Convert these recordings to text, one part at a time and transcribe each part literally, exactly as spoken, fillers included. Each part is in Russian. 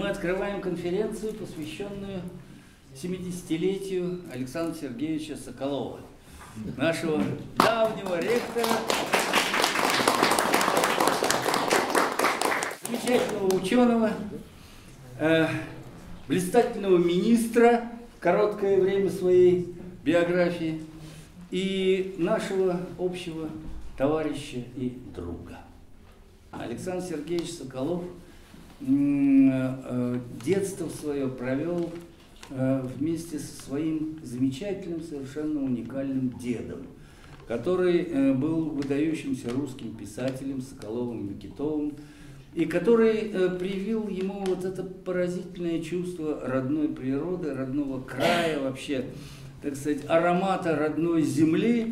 мы открываем конференцию, посвященную семидесятилетию Александра Сергеевича Соколова, нашего давнего ректора, замечательного ученого, э, блистательного министра в короткое время своей биографии и нашего общего товарища и друга. Александр Сергеевич Соколов детство свое провел вместе со своим замечательным, совершенно уникальным дедом, который был выдающимся русским писателем Соколовым-Микитовым, и который привил ему вот это поразительное чувство родной природы, родного края, вообще, так сказать, аромата родной земли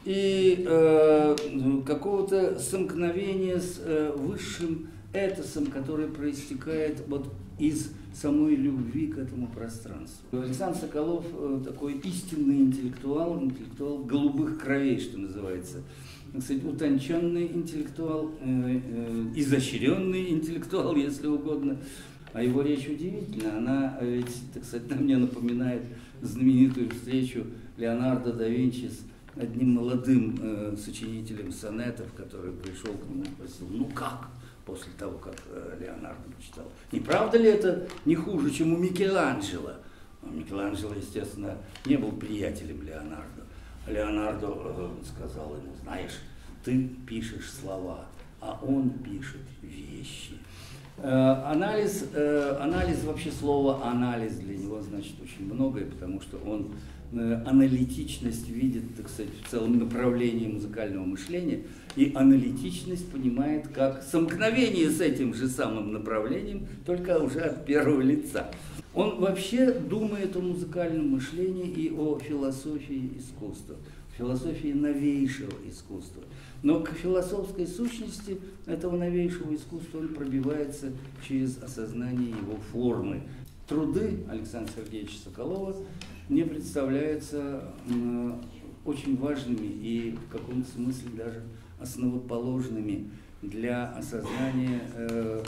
и э, какого-то сомкновения с э, высшим этосом, который проистекает вот из самой любви к этому пространству. Александр Соколов э, такой истинный интеллектуал, интеллектуал голубых кровей, что называется. Кстати, утонченный интеллектуал, э, э, изощренный интеллектуал, если угодно. А его речь удивительна. Она ведь, так сказать, мне напоминает знаменитую встречу Леонардо да Винчи с одним молодым э, сочинителем сонетов, который пришел к нему и спросил: ну как? После того, как э, Леонардо прочитал. Не правда ли это не хуже, чем у Микеланджело? А Микеланджело, естественно, не был приятелем Леонардо. А Леонардо э, сказал ему: знаешь, ты пишешь слова, а он пишет вещи. Э, анализ, э, анализ, вообще слово анализ для него значит очень многое, потому что он э, аналитичность видит, так сказать, в целом направлении музыкального мышления, и аналитичность понимает как сомкновение с этим же самым направлением, только уже от первого лица. Он вообще думает о музыкальном мышлении и о философии искусства, философии новейшего искусства. Но к философской сущности этого новейшего искусства он пробивается через осознание его формы. Труды Александра Сергеевича Соколова мне представляются э, очень важными и в каком-то смысле даже основоположными для осознания э,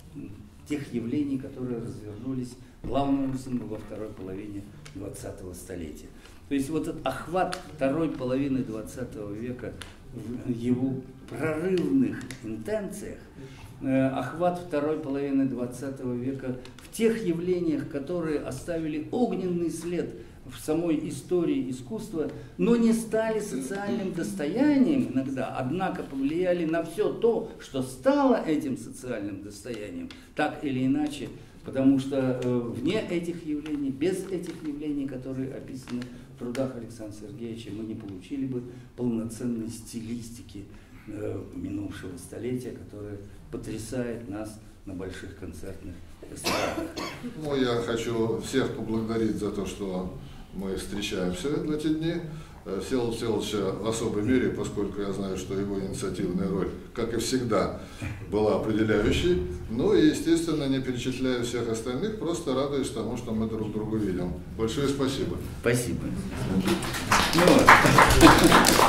тех явлений, которые развернулись главным образом во второй половине двадцатого столетия. То есть вот этот охват второй половины двадцатого века в его прорывных интенциях, э, охват второй половины двадцатого века в тех явлениях, которые оставили огненный след в самой истории искусства, но не стали социальным достоянием иногда, однако повлияли на все то, что стало этим социальным достоянием, так или иначе, потому что э, вне этих явлений, без этих явлений, которые описаны в трудах Александра Сергеевича, мы не получили бы полноценной стилистики э, минувшего столетия, которая потрясает нас на больших концертных эстрадах. Ну, я хочу всех поблагодарить за то, что мы встречаемся в эти дни. Всеволода Всеволодовича в особой мере, поскольку я знаю, что его инициативная роль, как и всегда, была определяющей. Ну и, естественно, не перечисляю всех остальных, просто радуюсь тому, что мы друг друга видим. Большое спасибо. Спасибо. Ну,